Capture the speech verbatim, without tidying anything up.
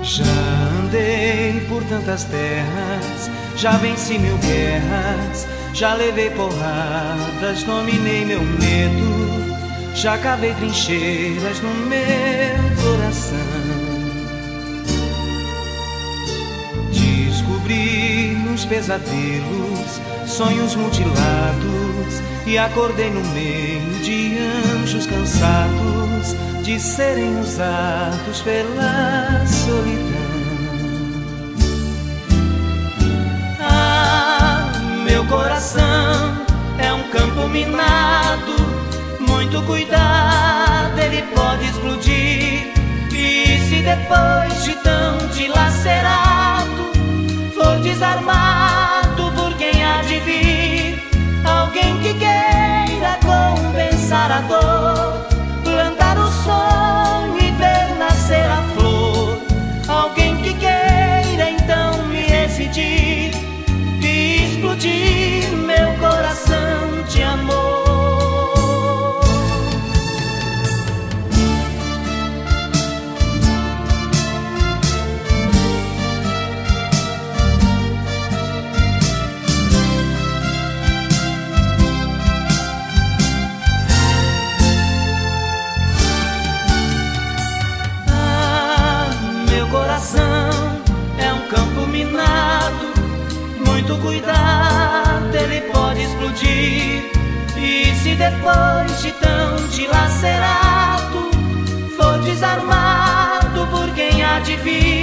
Já andei por tantas terras, já venci mil guerras, já levei porradas, dominei meu medo, já cavei trincheiras no meu coração. Descobri nos pesadelos sonhos mutilados e acordei no meio de anjos cansados de serem usados pela solidão. Ah, meu coração é um campo minado, muito cuidado, ele pode explodir. E se depois de tão dilacerado for desarmado por quem há de vir, alguém que queira compensar a dor, plantar o sonho e ver nascer a flor, alguém que queira então me exigir e explodir meu coração de amor. É um campo minado, muito cuidado, ele pode explodir. E se depois de tão dilacerado for desarmado por quem há de vir,